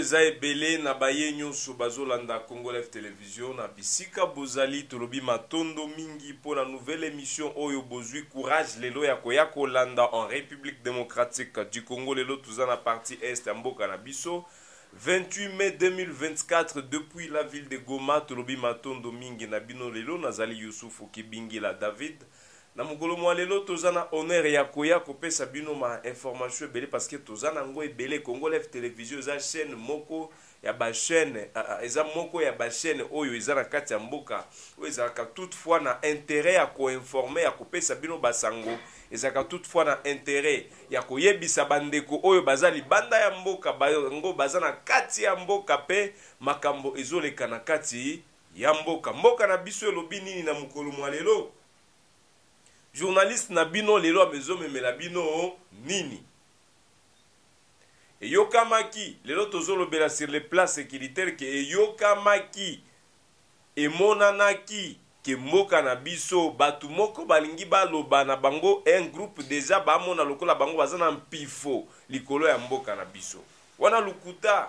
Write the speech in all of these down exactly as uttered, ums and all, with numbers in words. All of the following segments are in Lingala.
eza ebele na baye nyonso bazolanda Congo Live Television na bisika bozali tolobi matondo mingi pour la nouvelle émission oyo bozui courage lelo ya koya kolanda en République démocratique du Congo lelo tuza na partie est ya mboka na biso vingt-huit mai deux mille vingt-quatre depuis la ville de Goma tolobi matondo mingi na bino lelo nazali Youssouf Okibingila David na mukolo mwa lelo tozana honneur ya koya kopesa bino ma information ebele parce que tozana ngo ebele Congo Live Television za chaîne moko ya ba chaîne eza moko ya ba chaîne oyo eza na kati ya mboka oyo eza ka toutefois na intérêt ya ko informer ya kopesa bino basango eza ka toutefois na intérêt ya koyebisa bandeko oyo bazali banda ya mboka bango bazana kati ya mboka pe makambo ezoleka na kati ya mboka mboka na biso elobi nini na mukolo mwa lelo. Journaliste na bino lelo amezo memela bino nini eyokamaki lelo tozolobela sur les plans sécuritaires ke eyokamaki emonanaki ke mboka na biso batu moko balingi baloba na bango un groupe déjà bamona lokola bango bazana mpifo likolo ya mboka na biso wana lukuta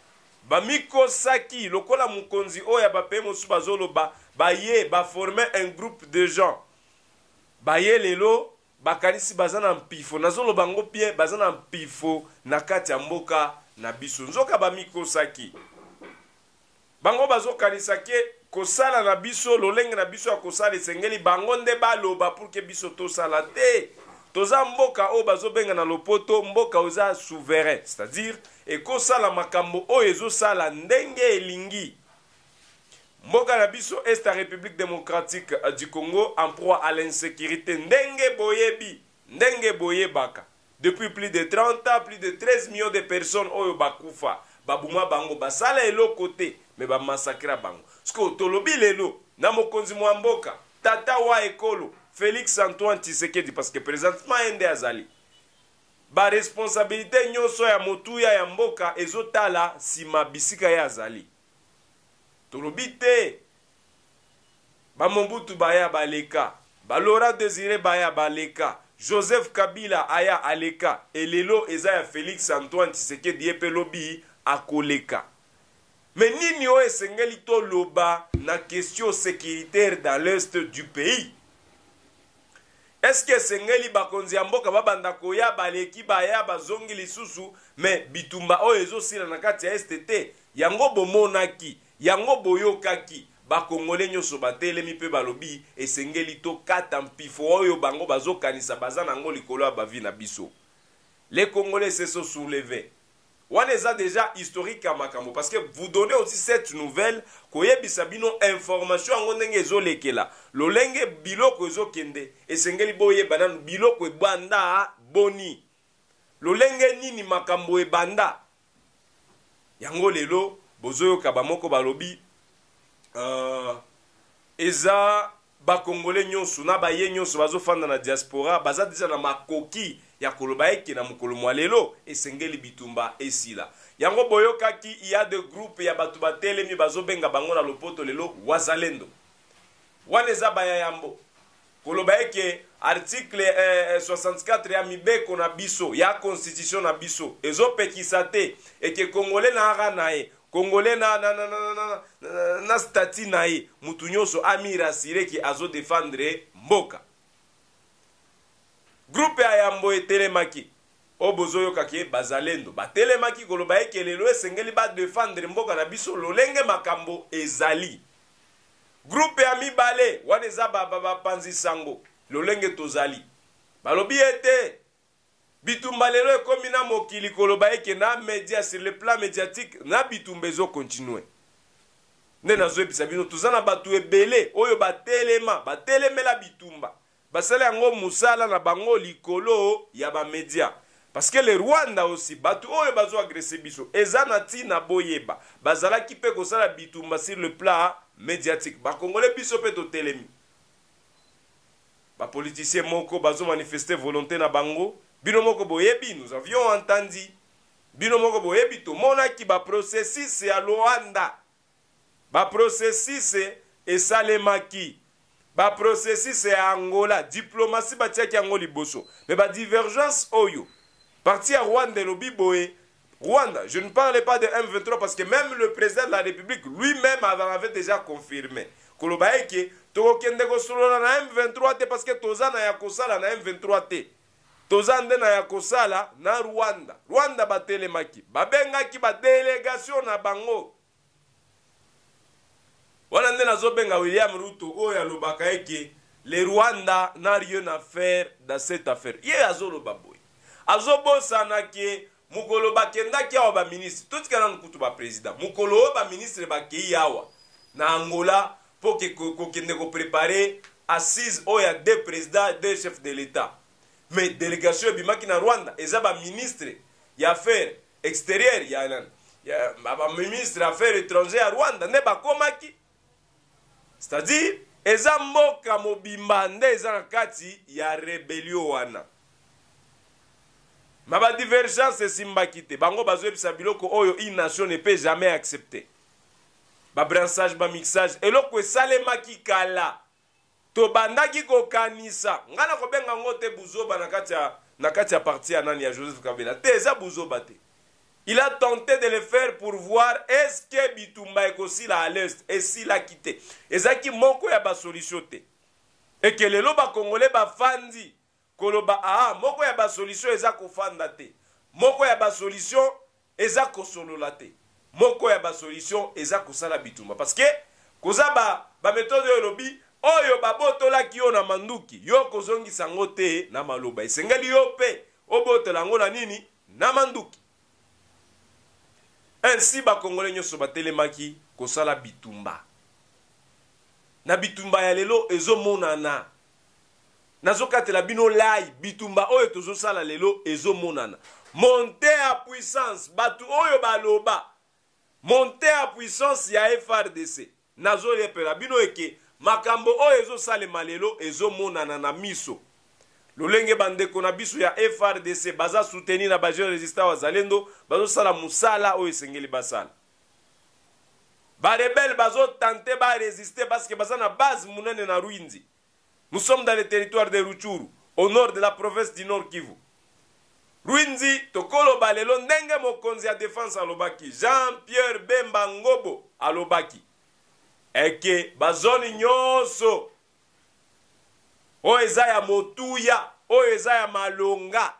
bamikosaki lokola mukonzi oya bape mosu bazoloba baye ba former un groupe de gens baye lelo bakanisi bazana mpifo nazolo bango pie bazana mpifo na kati ya mboka na biso nzoka bamikosaki bango bazokanisa ke kosala na biso lolenge na biso ya kosala esengeli bango nde baloba pour ke biso tosala te toza mboka oyo bazobenga na lopoto mboka oza souverain c'est-à-dire ekosala makambo oyo ezosala ndenge elingi. Mboka na biso est la République démocratique du Congo en proie à l'insécurité. Ndenge boyebi, ndenge boyebaka. Depuis plus de trente ans, plus de treize millions de personnes oyo bakufa. Babuma bango basala elo côté, mais ba massacre bango. Sko tolobi lelo na mokonzi mwa mboka, tata wa ekolo, Félix Antoine Tshisekedi parce que présentement ende azali. Ba responsabilité nyonso ya motuya ya mboka ezotala sima bisika ya azali. Tolobite ba Mobutu baya baleka ba Laurent Désiré baya baleka Joseph Kabila aya aleka elelo eza ya Félix Antoine Tshisekedi epe lobi akoleka. Mais nini o esengeli to loba na question sécuritaire dans l'est du pays? Est-ce que sengeli bakonzi ya mboka babanda koya baleki baya bazongi lisusu mais bitumba o ezosila na kati ya S T T yango bomonaki yango boyokaki bakongole nyoso batelemi pe balobi esengeli to kata mpifo oyo bango bazokanisa bazana ngo likolo ya bavi na biso. Les Congolais se sont soulevés. Wana eza déjà historique à makambo parce que vous donnez aussi cette nouvelle koyebisa bino information ngo ndenge ezolekela lolenge biloko ezokende esengeli boyeba nanu biloko ebanda boni lolenge nini makambo ebanda yango lelo bozoyo kabamoko balobi uh, eza bakongole nyonso na baye nyonso bazofanda na diaspora baza deja na makoki ya koloba eke na mukolo mwa lelo esengeli bitumba esila yango boyokaki il y a de groupes ya batu batelemi bazobenga bango na lopoto lelo wazalendo wana eza baya yambo koloba eke article eh, soixante-quatre ya mibeko na biso ya constitution na biso ezopekisa te eke kongole na ara na ye Congolais na na na na na na na stati na ye mutu nyonso amira sireki azo défendre mboka. Groupe ya yambo etelemaki obozoyo kaki bazalendo batelemaki koloba eke lelo esengeli ba défendre mboka na biso lolenge makambo ezali. Groupe ya mibale wana eza baba bapanzi sango lolenge tozali balobi ete bitumba lelo ekomi na mokili koloba eke na média sur le plan médiatique na bitumba ezo continuer nde nazoyebisa bino toza na batu ebele oyo batelema batelemela bitumba basala yango musala na bango likolo ya bamedia parce que le Rwanda aussi batu oyo bazo agresse biso eza na tina boyeba bazalaki pe kosala bitumba sur le plan médiatique bakongole biso pe totelemi bapoliticien moko bazo manifester volonté na bango bino moko boyebi nous avions entendu bino moko boyebi to mona ki ba processus ya Rwanda ba processus esalemaki ba processus ya Angola diplomatie batiaki yango liboso mais ba divergence oyo parti ya Rwanda lobi boye Rwanda. Je ne parle pas de M vingt-trois parce que même le président de la République lui-même avait déjà confirmé. Kolobaeke, tokende kosolola na M vingt-trois te parce que tozana ya kosala na M vingt-trois te. Tozande na ya kosala na Rwanda. Rwanda batelemaki. Babengaki ba délégation na bango. Wana nde nazobenga William Ruto oyo alobaka eke le Rwanda n'a rien à faire dans cette affaire. Ye azoloba boy. Azobosana ke mukolo bakendaki awa ba ministre. Tout kana nkutu ba président. Mukolo ba ministre bakei awa na Angola pour que kokende ko préparer assise oya deux présidents, deux chefs de l'État. Mais délégation bimaki na Rwanda eza ba ministre ya affaires extérieures ya nan. Ya ba ministre affaires étrangères à Rwanda ne bakomaki. C'est-à-dire eza mboka mobimba nde eza na kati ya rébellion wana. Ma ba divergence simbaki te. Bango bazoyebisa biloko oyo une nation ne peut jamais accepter. Ba brassage, ba mixage eloko esalemaki kala. To bandaki kokanisa. Ngana kobenga ngote buzoba na kati ya na kati ya parti ya nani ya Joseph Kabila. Te eza buzoba te. Il a tenté de le faire pour voir est-ce que Bitumba ekosila à l'est et s'il a quitté. Ezaki moko ya ba solution te. Et que lelo ba congolais ba fandi koloba ah moko ya ba solution eza kofanda te. Moko ya ba solution eza kosolola te. Moko ya ba solution eza kosala Bitumba parce que koza ba ba méthode yo lobi oyo ba botola ki yo na manduki yo kozongisa ngote na maloba esengeli yo pe obotola ngo na nini na manduki. Ainsi ba congolais nyoso batelemaki kosala Bitumba. Na Bitumba ya lelo ezomonana. Nazokatela bino lai Bitumba oyo tozosala lelo ezomonana. Monter à puissance batu oyo baloba. Monter à puissance ya F R D C. Nazo lepela bino eke makambo oyo ezosalema lelo ezomonana na miso. Lolenge bandeko na biso ya F R D C baza soutenir na baje resistant wazalendo bazo sala musala oyo esengeli basala. Ba rebelle bazo tenter ba résister parce que baza na base munene na Rwindi. Nous sommes dans le territoire de Rutshuru, au nord de la province du Nord Kivu. Rwindi tokolo balelo ndenge mokonzi ya défense alobaki Jean-Pierre Bemba Ngobo alobaki. Eke bazoni nyoso o eza ya motuya o eza ya malonga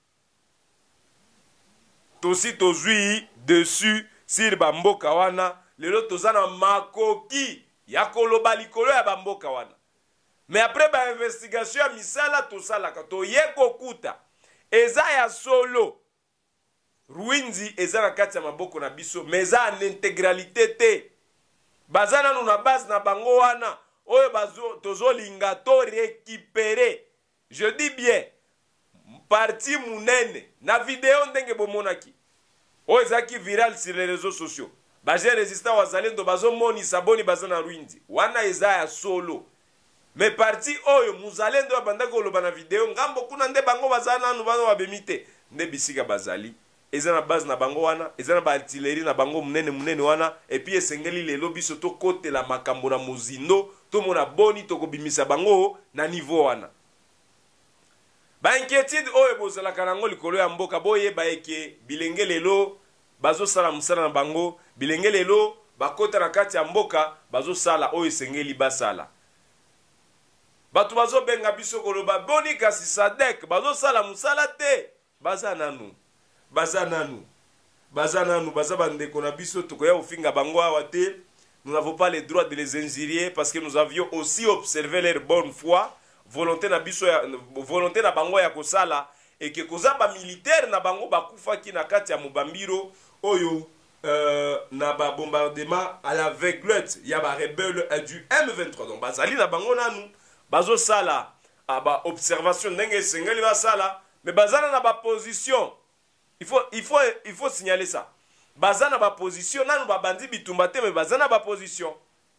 tosi tozui dessus sur bamboka wana lelo tozana makoki ya koloba likolo ya bamboka wana. Mais après ba investigation ya misala tosalaka toyeko kuta eza ya solo Rwindi eza na kati ya maboko na biso mais eza en intégralité te bazana nuna base na bango wana oyo bazo tozolinga to récupérer. Je dis bien parti munene na vidéo ndenge bomonaki oyo ezaki viral sur les réseaux sociaux baje résistant wazalendo bazo moni saboni bazana Rwindi wana eza ya solo. Mais parti oyo muzalendo abanda koloba na vidéo ngambo kuna nde bango bazana nanu bano babemite nde bisika bazali eza na base na bango wana eza na ba artillerie na bango munene munene wana et puis esengeli lelo biso to kote la makambo na muzindo to mona boni to kobimisa bango na niveau wana. Ba inquiétude oyo bozala kanango likolo ya mboka boye ba eke bilenge lelo bazo sala musala na bango bilenge lelo bakota na kati ya mboka bazo sala oyo esengeli basala. Batu bazo benga biso koloba boni kasi sadek bazo sala musala te baza nanu baza nanu baza nanu baza bandeko na biso tokoya ofinga bango awa te. Nous n'avons pas le droit de les injurier parce que nous avions aussi observé leur bonne foi volonté na biso ya volonté na bango ya kosala et que koza ba militaire na bango bakufa ki na kati ya mobambiro oyo euh, na ba bombardement à l'aveuglette ya ba rebelle du M vingt-trois. Donc bazali na bango nanu bazo sala aba observation ndenge sengeli ba sala mais bazana na ba position. Il faut il faut il faut signaler ça. Bazana ba position nanu ba bandi Bitumba te mais bazana ba position.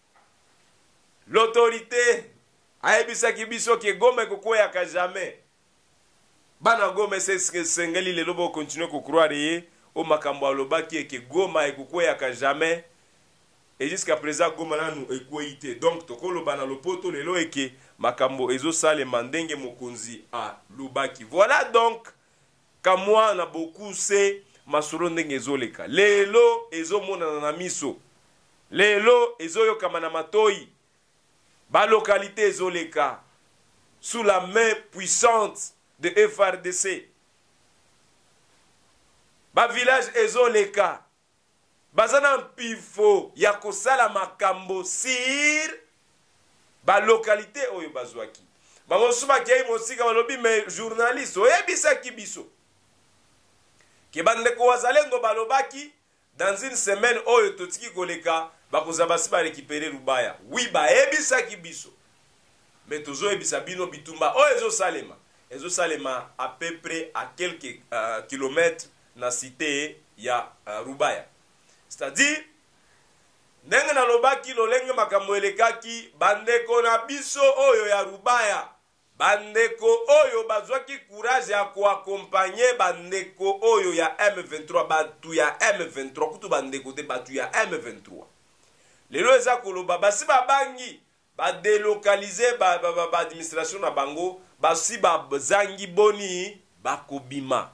L'autorité aebisa kibiso ke Goma kokoya ka jamais. Bana Goma c'est sengeli le lobo continuer ko croire ye o makambo alobaki ke Goma ekokoya ka jamais. Et jusqu'à présent Goma nanu ekoyite. Donc tokolo bana lopoto lelo eke makambo ezo sale mandenge mokonzi a lubaki. Voilà donc quand moi on a beaucoup c'est masolo ndenge ezoleka lelo ezomonana na miso lelo ezoyokama na matoi balokalité ezoleka sous la main puissante de F R D C bavillage ezoleka baza na mpifo ya kosala makambo sir balokalité oyo bazwaki bango mosusu bakei mosika balobi me journaliste oyebisaki biso ke bandeko wazalendo balobaki dans une semaine oyo totiki koleka bakoza basi barekipere Lubaya. Oui, bayebisaki biso me tozoyebisa bino bitumba oyo ezosalema ezosalema à peu près à quelques uh, kilomètres na cité ya uh, Lubaya. C'est-à-dire ndenge nalobaki lolenge makambo elekaki bandeko na biso oyo ya Lubaya bandeko oyo bazwaki courage ya koakompanye bandeko oyo ya M vingt-trois batu ya M vingt-trois kutu bandeko te batu ya M vingt-trois lelo eza koloba basi babangi badelokalize ba, ba, ba, ba administration na bango basi bazangi boni bakobima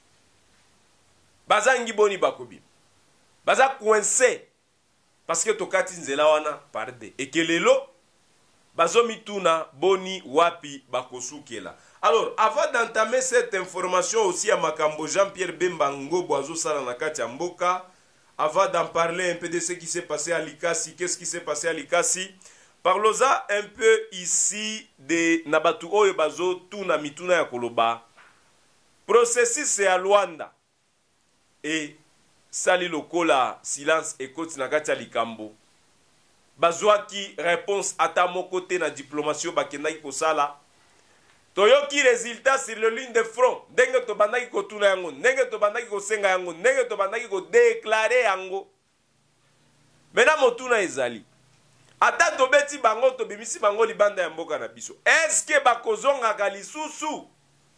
bazangi boni bakobima baza coincé parce que tokati nzela wana parde ekelelo bazomituna boni wapi bakosukela. Alors avant d'entamer cette information aussi à makambo Jean-Pierre Bemba Ngobo azosala na kati ya mboka, avant d'en parler un peu de ce qui s'est passé à Likasi, qu'est-ce qui s'est passé à Likasi, parlons un peu ici de nabatu oyo bazo tuna mituna ya koloba processus ya Luanda et sali lokola silence ekoti na kati ya likambo bazwaki réponse ata moko te na diplomatie bakendaki kosala toyoki résultat sur le ligne de front ndenge tobandaki kotuna yango ndenge tobandaki kosenga yango ndenge tobandaki kodeklare yango mena motuna ezali ata tobeti bango tobimisi bango libanda ya mboka na biso eske bakozongaka lisusu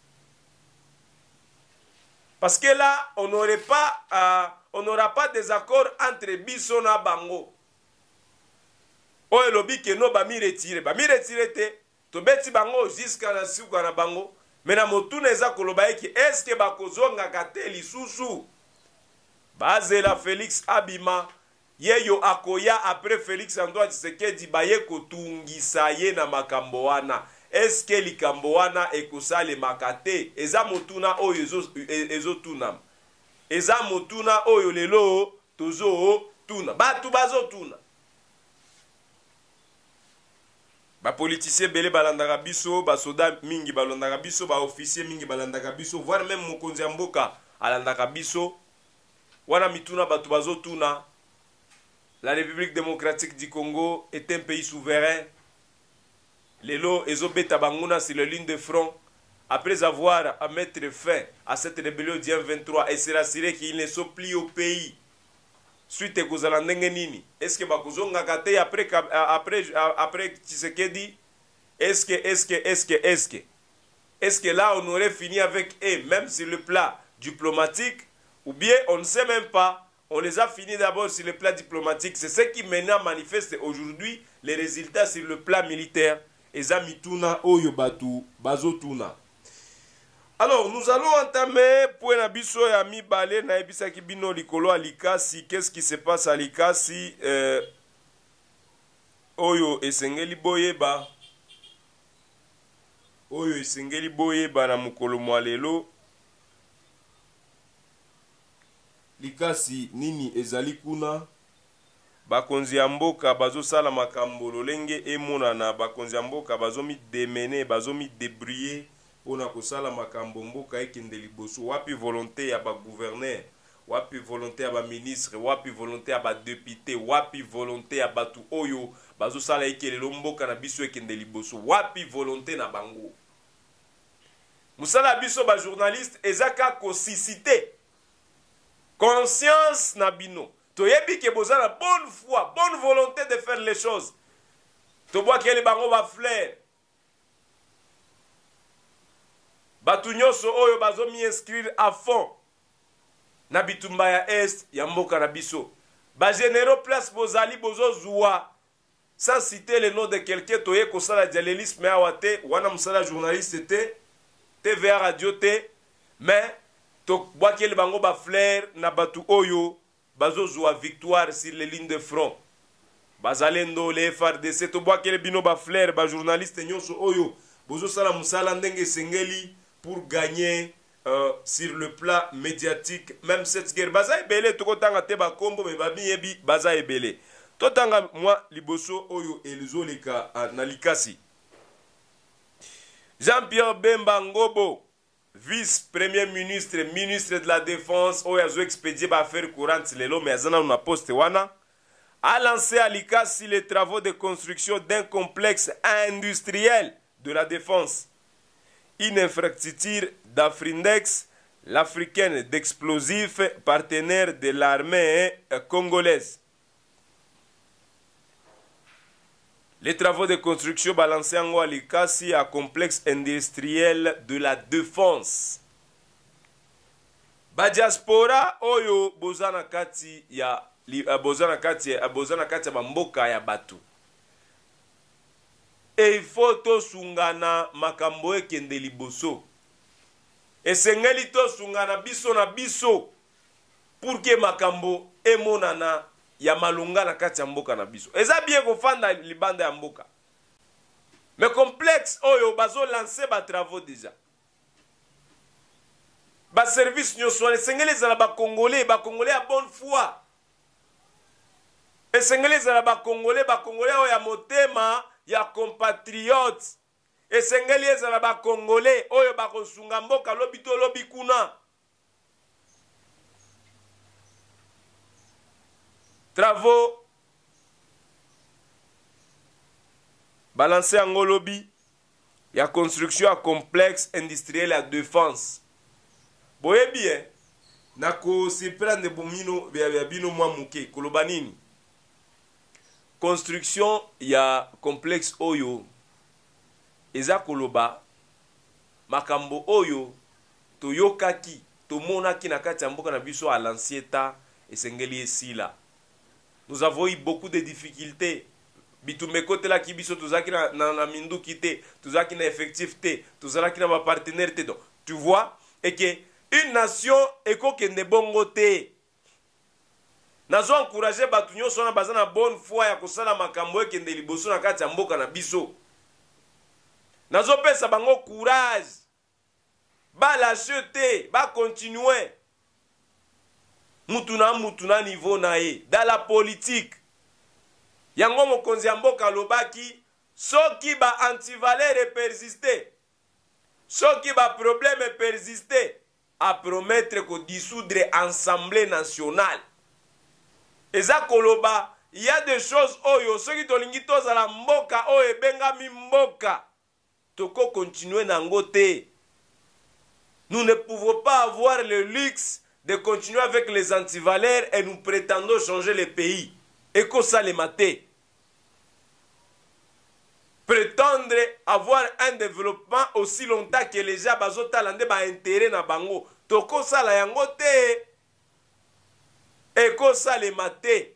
parce que là on n'aurait pas euh, on n'aura pas des accords entre biso na bango oyo lobi ke no bami retire bami retire te tobeti bango jusqu'à la suka na bango mena motuna eza koloba eki eske bakozongaka te lisusu bazela Félix abima yeyo akoya après Félix Antoine Tshisekedi baye kotungisa ye na makambo wana eske likambo wana ekosale makate eza motuna oyo ezo ezo tuna eza motuna oyo lelo tozo tuna batu bazo tuna ba politicien belé balandaka biso ba soda mingi balandaka biso ba officier mingi balandaka biso voire même mokonzi ya mboka alandaka biso wana mituna batu bazo tuna. La République démocratique du Congo est un pays souverain. Lelo ezobeta banguna sur la ligne de front après avoir à mettre fin à cette rébellion du M vingt-trois et se rassurer qu'ils ne sont plus au pays. Suite à kozala ndenge nini? Est-ce que bakozonga kate après après après Tshisekedi? Est-ce que est-ce que est-ce que est-ce que est-ce que là on aurait fini avec eux même sur le plan diplomatique ou bien on ne sait même pas? On les a finis d'abord sur le plan diplomatique. C'est ce qui maintenant manifeste aujourd'hui les résultats sur le plan militaire. Ezamituna oyobatu bazotuna. Alors, nous allons entamer pour Nabiso et Ami Balé, Naibisa Kibino Likolo à Likasi. Qu'est-ce qui se passe à Likasi? euh, Oyo esengeli boyeba. Oyo esengeli boyeba na mukolo mwalelo. Likasi nini ezali kuna bakonzi ya mboka bazosala makambo lolenge emonana bakonzi ya mboka bazomi demene bazomi débrouiller pona kosala makambo mboka ekende liboso wapi volonté ya ba gouverneur wapi volonté ya ba ministre wapi volonté ya ba député wapi volonté ya batu oyo bazosala ekelelo mboka na biso ekende liboso wapi volonté na bango musala biso ba journaliste ezaka kosisite conscience nabino. Toyebi ke boza na bonne foi, bonne volonté de faire les choses. To bois ke les bango ba flair. Batu nyoso oyo bazo mi inscrire à fond. Na bitumba ya est ya mboka na biso. Ba généraux place bozali bozo zuwa. Sans citer le nom de quelqu'un toye ko sala dialélisme awate wana musala journaliste te T V A radio te mais tobwakeli bango bafleur na batu oyo bazozwa victoire sur les lignes de front bazalendo le F R D C tobwakeli bino bafleur bajournaliste nyonso oyo bozosala musala ndenge esengeli pour gagner euh, sur le plan médiatique même cette guerre baza ebele tokotanga te bakombo me babiyebi baza ebele totanga mwa liboso oyo elizoleka uh, na likasi Jean-Pierre Bemba Ngobo, vice-premier ministre, ministre de la Défense, oyo azo expédié ba affaire courante lelo mais azana na poste wana, a lancé à l'Ikasi les travaux de construction d'un complexe industriel de la défense. Une infrastructure d'Afrindex, l'africaine d'explosifs, partenaire de l'armée congolaise. Les travaux de construction balancés en Walikasi à complexe industriel de la défense. Ba diaspora oyo bozana kati ya bozana kati ya bozana kati ya mboka ya batu. E il faut to sungana makambo ekende liboso. Esengeli to sungana biso na biso pour que makambo emonana ya malunga na kati ya mboka na biso. Eza bien kofanda libanda ya mboka. Mais complexe oyo bazo lancer ba travaux déjà. Ba service nyonso esengeli za ba congolais, ba congolais à bonne foi. Esengeli za ba congolais, ba congolais oyo ya motema ya compatriotes. Esengeli za ba congolais oyo ba kosunga mboka lobi to lobi kuna. Travaux balancés en Ngolobi, il y a construction à complexe industriel à défense. Boye bien, nako surprendre bomino ya bino mwa muke kolobanini. Construction ya complexe oyo eza koloba makambo oyo toyokaki tomonaki na kati ya mboka na biso à l'ancieta esengeli esila. Nous avons eu beaucoup de difficultés. Bitumeko tela kibiso tuzaki na na, na minduki te, tuzaki na effectif te, tuzaki na ba partenaire te. Donc, tu vois et que une nation eko kende bongo te. Nazo encourager batu nyonso na bazana bonne foi ya kosala makambo ekende liboso na kati ya mboka na biso. Nazo pesa bango courage. Ba lâcher te, ba continuer. Mutuna mutuna niveau na ye dans la politique yango mokonzi ya mboka lobaki soki ba antivalere persister soki ba problème persister à promettre ko dissoudre assemblée nationale eza koloba il y a des choses oyo soki tolingi tozala mboka oyo ebengami mboka toko continuer nango te. Nous ne pouvons pas avoir le luxe de continuer avec les antivaleurs et nous prétendons changer le pays. Et que ça les maté. Prétendre avoir un développement aussi longtemps que les gens bazotalande ba intérêt na bango. Toko ça la yango te. Et que ça les maté.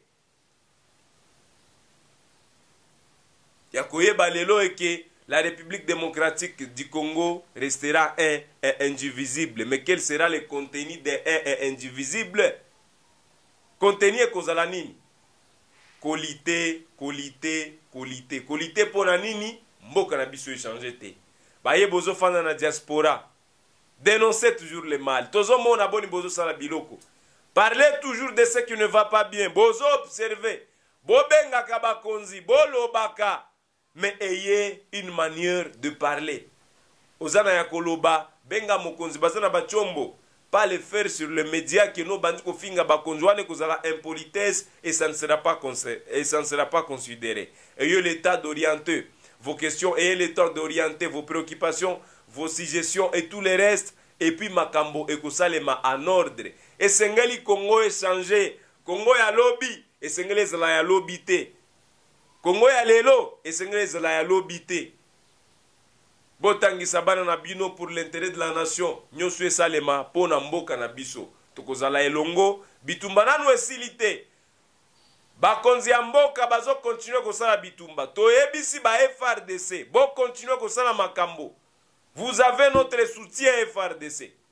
Yakoye balelo et que la République démocratique du Congo restera un et indivisible. Mais quel sera le contenu de un et indivisible? Contenu est kozala nini? Qualité, qualité, qualité. Qualité pour la nini? Mboka na biso échanger te. Baye bozo fanda na diaspora. Dénoncez toujours le mal. Tozo mona boni bozo sala biloko. Parlez toujours de ce qui ne va pas bien. Bozo observez. Bobenga kabakonzi, bolo baka. Mais ayez une manière de parler. Ozana ya koloba, benga mokonzi, bazana bachombo. Pas le faire sur les médias que nous bandiko finga bakonjwane kozala impolitesse et ça ne sera pas et ça ne sera pas considéré. Ayez l'état d'orienter vos questions, ayez l'état d'orienter vos préoccupations, vos suggestions et tout le reste. Et puis makambo et kosalema en ordre. Et sengeli Congo échanger, Congo ya lobby, et sengeli zala ya lobby te. Congo ya lelo esengeli zala ya lobité. Botangi sabana na bino pour l'intérêt de la nation. Nyonso esalema pona mboka na biso. Tokozala elongo bitumba nanu esilite. Bakonzi ya mboka bazo continuer kosala bitumba. Toyebisi ba F R D C. Bo continuer kosala makambo. Vous avez notre soutien F R D C.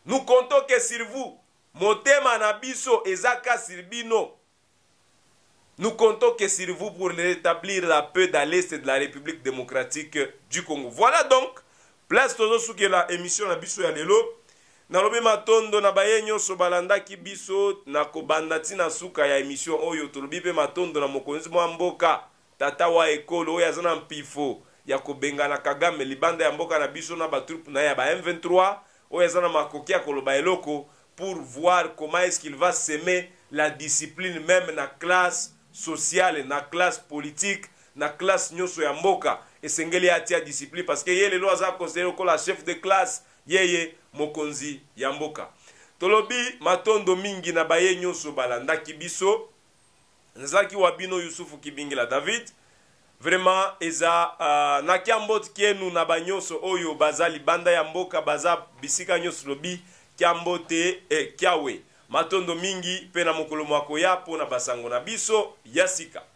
nous comptons que sur vous. Motema na biso ezaka sur bino. Nous comptons que sur vous pour rétablir la paix dans l'Est de la République démocratique du Congo. Voilà donc, place tozo souke la émission na biso ya lelo. Nalobi matondo na baye nyonso balandaki biso na kobandati na suka ya émission oyo tolobi pe matondo na mokonzi mwa mboka tata wa ekolo oyo azana mpifo ya kobengana Kagame libanda ya mboka na biso na batroupe na ya ba M vingt-trois oyo azana makoki ya koloba eloko pour voir comment est-ce qu'il va semer la discipline même na classe sociale, na classe politique, na classe nyonso ya mboka. Esengeli atia discipline parce que yele lo aza considéré comme la chef de classe, yeye mokonzi ya mboka. Tolobi matondo mingi na baye nyonso balanda kibiso. Nzaki wabino Yusufu Kibingila David. Vraiment eza uh, na kiambot kienu na banyoso oyo baza libanda ya mboka baza bisika nyonso lobi kiambote eh, kiawe. Matondo mingi pena mokolo mwako yapo na basango na biso yasika.